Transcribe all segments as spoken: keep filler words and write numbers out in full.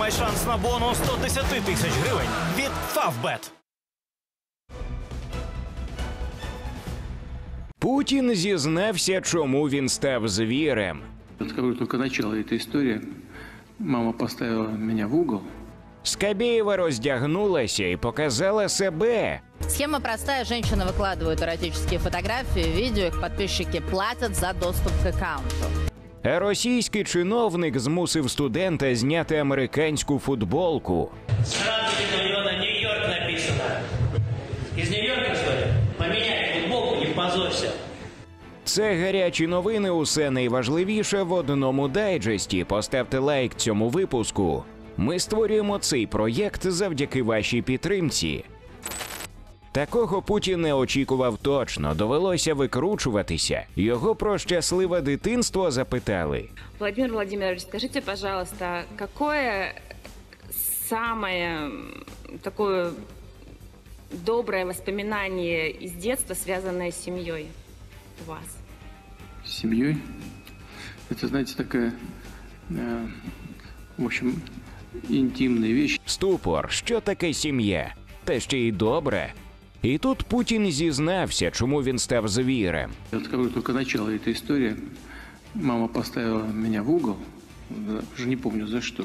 Отримай шанс на бонус сто десять тисяч гривень від Фавбет. Путін зізнався, чому він став звірем. Скажу, только начало этой истории. Мама поставила меня в угол. Скабєєва роздягнулася і показала себе. Схема простая. Женщины выкладывают эротические фотографии, видео. Их подписчики платят за доступ к аккаунту. А російський чиновник змусив студента зняти американську футболку. Сразу у него на Нью-Йорк написано. Из Нью-Йорка, что ли? Поменяй футболку, не позорься. Це гарячі новини, усе найважливіше в одному дайджесті. Поставте лайк цьому випуску. Ми створюємо цей проєкт завдяки вашій підтримці. Такого Путін не очікував точно, довелося викручуватися. Його про щасливе дитинство запитали. Владимир Владимирович, скажите, пожалуйста, какое самое такое доброе воспоминание из детства, связанное с семьей у вас? С семьей? Это, знаете, такая, э, в общем, интимная вещь. Ступор, що таке сім'я? Та ще й добре. І тут Путін зізнався, чому він став звірем. Я скажу, только начало этой истории. Мама поставила меня в угол, уже не помню за что.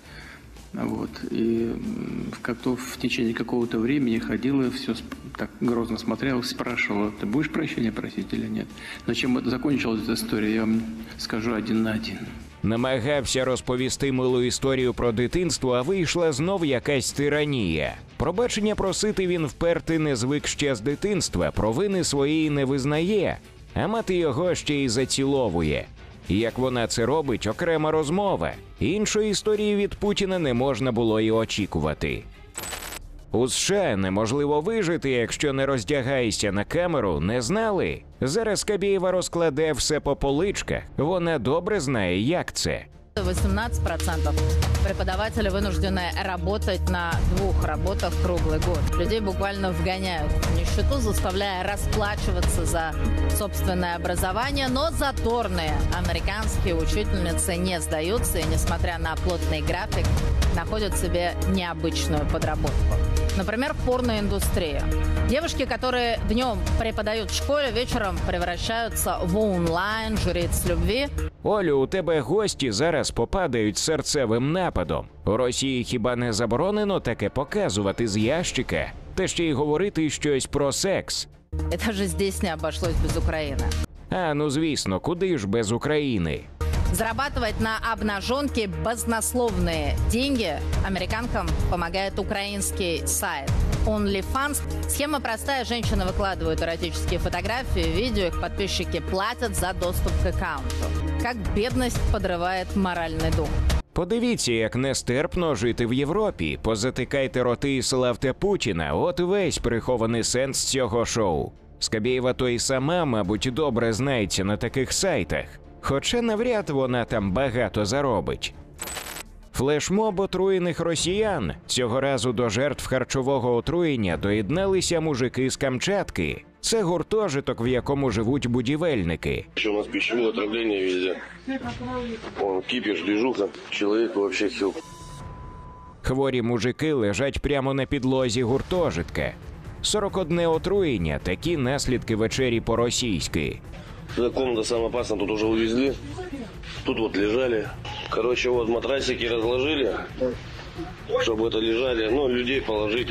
Вот. И как-то в течение какого-то времени ходила, все так грозно смотрела, спрашивала, ты будешь прощения просить или нет? Но чем это закончилась эта история, я вам скажу один на один. Намагався розповісти милу історію про дитинство, а вийшла знов якась тиранія. Пробачення просити він вперти не звик ще з дитинства, провини своєї не визнає, а мати його ще й заціловує. Як вона це робить – окрема розмова. Іншої історії від Путіна не можна було й очікувати. У США неможливо вижити, якщо не роздягаєшся на камеру, не знали? Зараз Скабєєва розкладе все по поличках. Вона добре знає, як це. восемнадцать процентов преподаватели вынуждены работать на двух работах круглый год. Людей буквально вгоняют в нищету, заставляя расплачиваться за собственное образование. Но заторные американские учительницы не сдаются и, несмотря на плотный график, находят себе необычную подработку. Например, в порноиндустрии. Девушки, которые днем преподают в школе, вечером превращаются в онлайн жриц любви. Олю, у тебе гості зараз попадають серцевим нападом. У Росії хіба не заборонено таке показувати з ящика? Та ще й говорити щось про секс. Это же здесь не обошлось без Украины. А, ну звісно, куди ж без України? Зарабатывать на обнаженке баснословные деньги американкам помогает украинский сайт OnlyFans. Схема простая. Женщины выкладывают эротические фотографии, видео. Их подписчики платят за доступ к аккаунту. Как бедность подрывает моральный дух. Подивіться, як нестерпно жити в Європі. Позатикайте роти і славте Путіна. От весь прихований сенс цього шоу. Скабєєва то й сама, мабуть, добре знається на таких сайтах. Хоча навряд вона там багато заробить. Флешмоб отруєних росіян. Цього разу до жертв харчового отруєння доєдналися мужики з Камчатки. Це гуртожиток, в якому живуть будівельники. У нас пищевое отравление везде. Вон, кипиш, движуха. Человек вообще хил. Хворі мужики лежать прямо на підлозі гуртожитка. сорок одне отруєння – такі наслідки вечері по-російськи. Эта комната самая опасная, тут уже увезли. Тут вот лежали. Короче, вот матрасики разложили, чтобы это лежали, ну, людей положить.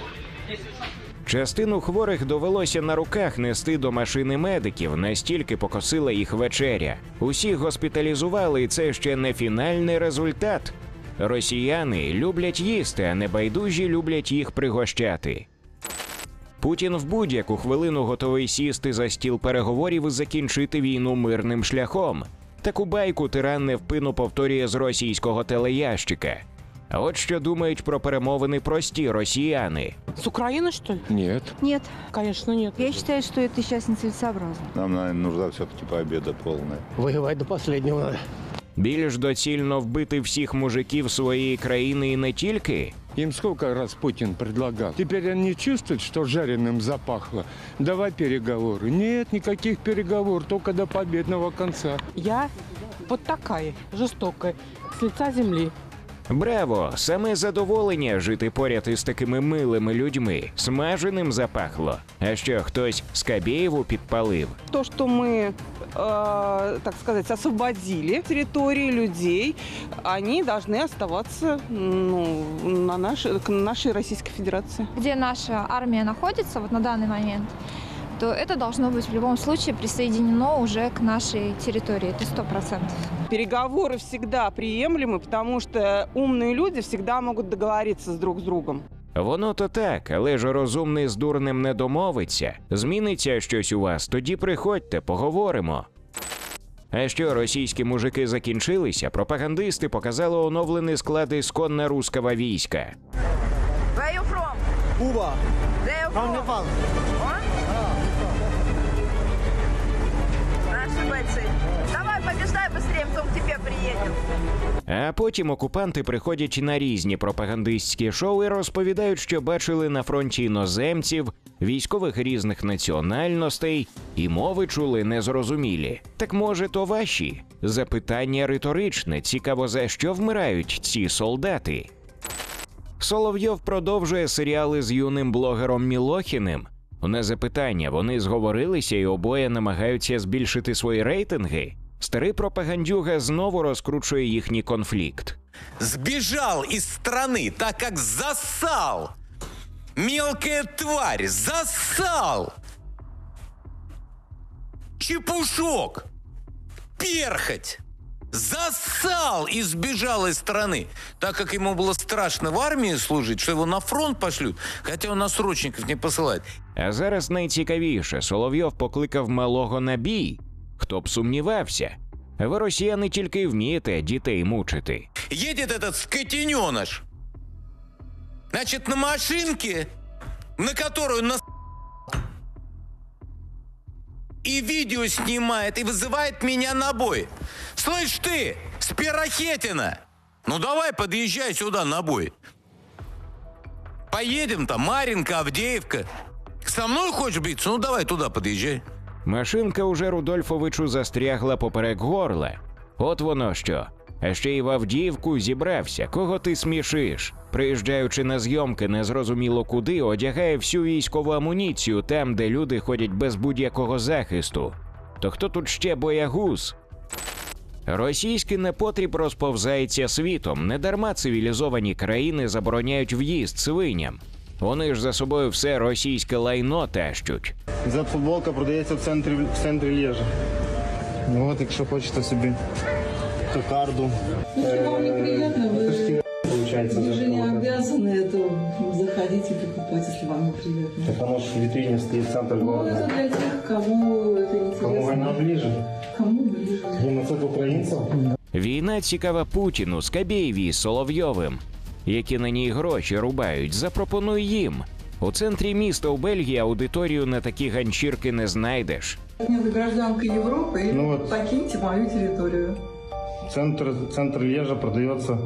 Частину хворих довелося на руках нести до машини медиків, настільки покосила їх вечеря. Усіх госпіталізували, і це ще не фінальний результат. Росіяни люблять їсти, а небайдужі люблять їх пригощати. Путін в будь-яку хвилину готовий сісти за стіл переговорів і закінчити війну мирним шляхом. Таку байку тиран невпинно повторює з російського телеящика. А от що думають про перемовини прості росіяни. С Украины, что ли? Нет. Нет. Конечно, нет. Я считаю, что это сейчас нецелесообразно. Нам, наверное, нужна все-таки победа полная. Воевать до последнего надо. Більш доцільно вбити всіх мужиків своєї країни і не тільки? Им сколько раз Путин предлагал. Теперь они чувствуют, что жареным запахло. Давай переговоры. Нет, никаких переговоров, только до победного конца. Я вот такая, жестокая, с лица земли. Браво! Саме задоволення жити поряд із такими милими людьми. Смаженим запахло. А що, хтось Скабєєву підпалив? То, что мы, э, так сказать, освободили территории людей, они должны оставаться ну, на нашей, к нашей Российской Федерации. Где наша армия находится вот на данный момент, то это должно быть в любом случае присоединено уже к нашей территории. Это сто процентов. Переговоры всегда приемлемы, потому что умные люди всегда могут договориться с друг с другом. Воно то так, але ж розумний з дурним не домовиться. Зміниться щось у вас, тоді приходьте, поговоримо. А що, російські мужики закінчилися? Пропагандисти показали оновлений склад ісконно русского війська. Where are you from? Cuba. Where are you From from? Nepal. What? Наши бойцы. Давай, побеждай быстрее, потом к тебе приедем. А потім окупанти приходять на різні пропагандистські шоу і розповідають, що бачили на фронті іноземців, військових різних національностей і мови чули незрозумілі. Так може то ваші? Запитання риторичне, цікаво, за що вмирають ці солдати? Соловйов продовжує серіали з юним блогером Мілохіним. На запитання, вони зговорилися і обоє намагаються збільшити свої рейтинги? Старий пропагандюга знову розкручує їхній конфлікт. Сбежал из страны, так как засал. Мелкая тварь, засал. Чепушок, перхоть. Засал и сбежал из страны, так как ему было страшно в армии служить, что его на фронт пошлют, хотя он на срочников не посылает. А зараз найцікавіше, Соловйов покликав малого на бій. Хто б сумнівався? Ви, росіяни, тільки вмієте дітей мучити. Едет этот скотиненыш, значит, на машинке, на которую нас... И видео снимает, и вызывает меня на бой. Слышь ты, Спирохетина, ну давай подъезжай сюда на бой. Поедем там, Маринка, Авдеевка. Со мной хочешь биться? Ну давай туда подъезжай. Машинка уже Рудольфовичу застрягла поперек горла. От воно що. А ще й в Авдіївку зібрався. Кого ти смішиш? Приїжджаючи на зйомки незрозуміло куди, одягає всю військову амуніцію там, де люди ходять без будь-якого захисту. То хто тут ще боягуз? Російський непотріб розповзається світом. Недарма цивілізовані країни забороняють в'їзд свиням. Вони ж за собою все російське лайно тащуть. Ця футболка продається в центрі, в центрі Лежа. Ну от, якщо хочете собі кокарду. Если вам неприятно, вы, вы же не обязаны это заходить и покупать, если вам неприятно. Так оно же в витрине стоит центр города. Ну, это для тех, кому это интересно. Кому война ближе. Кому ближе. Геноцид українців. Війна цікава Путіну, Скабєєві, Соловйовим. Які на ній гроші рубають, запропонуй їм. У центрі міста у Бельгії аудиторію на такі ганчірки не знайдеш. Вы гражданка Европы, и ну вот, покиньте мою территорию. Центр, центр Лежа продается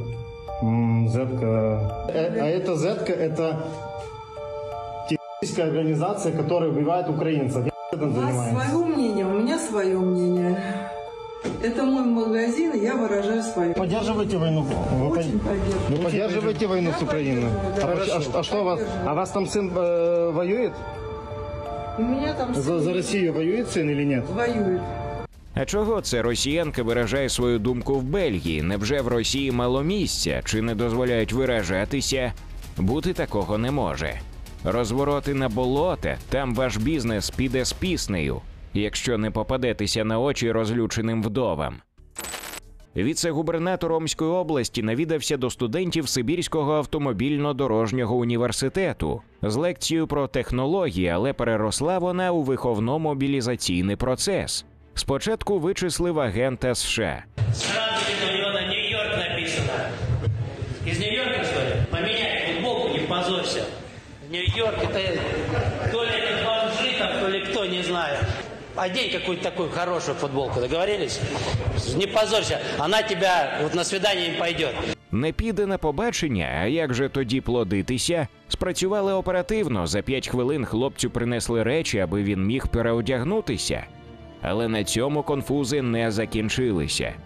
Зетка. А эта Зетка, это террористическая организация, которая убивает украинцев. У вас свое мнение, у меня свое мнение. Это мой магазин, и я выражаю свое. Поддерживаете войну? Вы, Очень поддерживаю. Вы поддерживаете войну с Украиной? А, а, а что у вас? А вас там сын э, воюет? У меня там сын... За, за Россию воюет сын или нет? Воюет. А чого це росіянка виражає свою думку в Бельгії? Невже в Росії мало місця? Чи не дозволяють виражатися? Бути такого не може. Розвороти на болота, там ваш бізнес піде з піснею, якщо не попадетеся на очі розлюченим вдовам. Віце-губернатор Омської області навідався до студентів Сибірського автомобільно-дорожнього університету з лекцією про технології, але переросла вона у виховно-мобілізаційний процес. Спочатку вичислив агента США. Сразу видно, у него на Нью-Йорк написано. Из Нью-Йорка, что ли? Поменяй футболку, не позорься. Нью-Йорк, это то ли это бомжи там, то ли кто, не знаю. Одень какую-то такую хорошую футболку, договорились? Не позорься, она тебя вот на свидание не пойдет. Не піде на побачення, а як же тоді плодитися? Спрацювали оперативно, за п'ять хвилин хлопцю принесли речі, аби він міг переодягнутися. Але на цьому конфузи не закінчилися.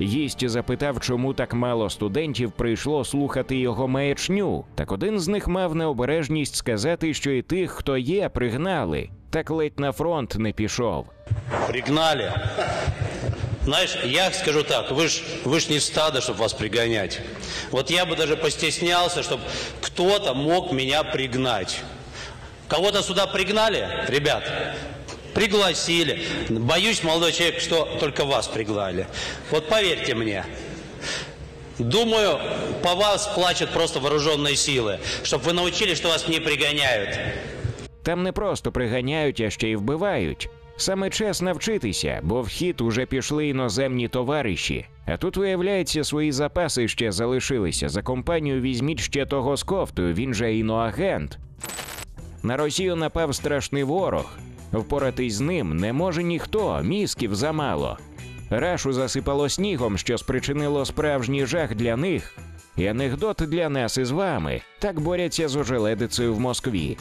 Гість запитав, чому так мало студентів прийшло слухати його маячню. Так один з них мав необережність сказати, що і тих, хто є, пригнали. Так ледь на фронт не пішов. Пригнали. Знаешь, я скажу так, вы ж, вы ж не стадо, чтобы вас пригонять. Вот я бы даже постеснялся, чтобы кто-то мог меня пригнать. Кого-то сюда пригнали, ребят? Пригласили. Боюсь, молодой человек, что только вас пригнали. Вот поверьте мне. Думаю, по вас плачут просто вооруженные силы, чтобы вы научились, что вас не пригоняют. Там не просто приганяють, а ще й вбивають. Саме час навчитися, бо в хід уже пішли іноземні товариші. А тут, виявляється, свої запаси ще залишилися. За компанію візьміть ще того з кофтою, він же іноагент. На Росію напав страшний ворог. Впоратись з ним не може ніхто, мізків замало. Рашу засипало снігом, що спричинило справжній жах для них. І анекдот для нас із вами. Так борються з ожеледицею в Москві.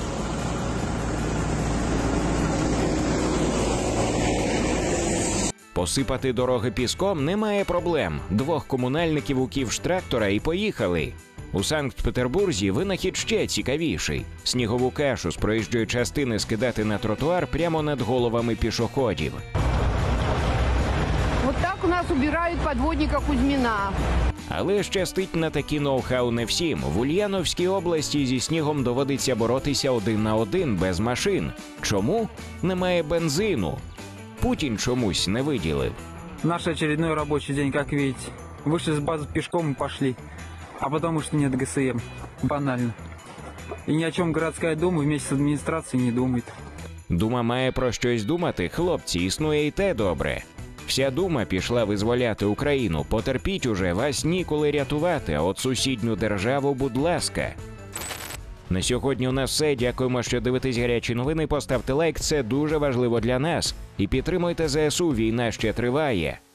Посипати дороги піском немає проблем. Двох комунальників у ківш-трактора і поїхали. У Санкт-Петербурзі винахід ще цікавіший. Снігову кашу з проїжджої частини скидати на тротуар прямо над головами пішоходів. Вот так у нас убирають подводника Кузьміна. Але щастить на такі ноу-хау не всім. В Ульяновській області зі снігом доводиться боротися один на один без машин. Чому? Немає бензину. Путін чомусь не виділив. Наш очередной рабочий день, как видите. Вышли с базы пешком и пошли. А потому что нет ГСМ. Банально. И ни о чем городская дума вместе с администрацией не думает. Дума має про щось думати? Хлопці, існує і те добре. Вся дума пішла визволяти Україну. Потерпіть уже, вас ніколи рятувати, а от сусідню державу, будь ласка. На сьогодні у нас все. Дякуємо, що дивитесь гарячі новини. Поставте лайк, це дуже важливо для нас. І підтримуйте зе ес у, війна ще триває.